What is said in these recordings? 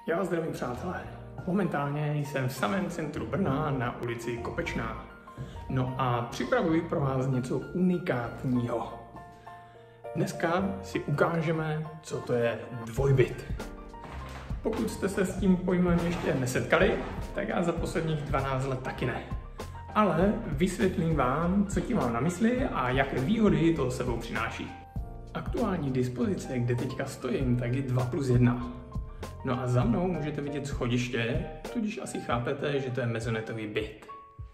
Já vás zdravím, přátelé. Momentálně jsem v samém centru Brna na ulici Kopečná. No a připravuji pro vás něco unikátního. Dneska si ukážeme, co to je dvojbyt. Pokud jste se s tím pojmem ještě nesetkali, tak já za posledních 12 let taky ne. Ale vysvětlím vám, co tím mám na mysli a jaké výhody to sebou přináší. Aktuální dispozice, kde teďka stojím, tak je 2+1. No a za mnou můžete vidět schodiště, tudíž asi chápete, že to je mezonetový byt.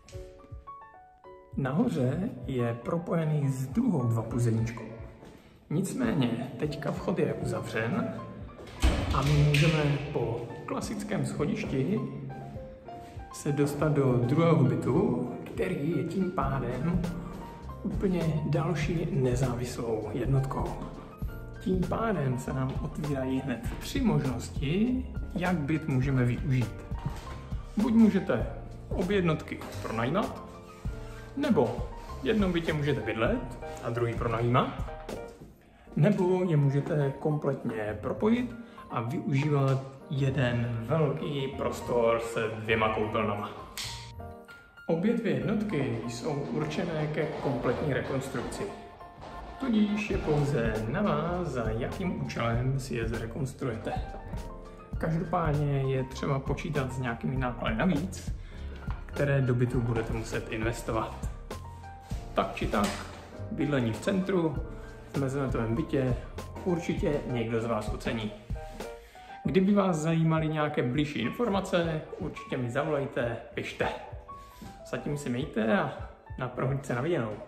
Nahoře je propojený s druhou 2+1. Nicméně teďka vchod je uzavřen a my můžeme po klasickém schodišti se dostat do druhého bytu, který je tím pádem úplně další nezávislou jednotkou. Tím pádem se nám otvírají hned 3 možnosti, jak byt můžeme využít. Buď můžete obě jednotky pronajímat, nebo v jednom bytě můžete bydlet a druhý pronajímat, nebo je můžete kompletně propojit a využívat jeden velký prostor se 2 koupelnama. Obě 2 jednotky jsou určené ke kompletní rekonstrukci. Tudíž je pouze na vás, za jakým účelem si je zrekonstruujete. Každopádně je třeba počítat s nějakými náklady navíc, které do bytu budete muset investovat. Tak či tak, bydlení v centru, v mezonetovém bytě určitě někdo z vás ocení. Kdyby vás zajímaly nějaké bližší informace, určitě mi zavolejte, pište. Zatím si mějte a na prohlídce na viděnou.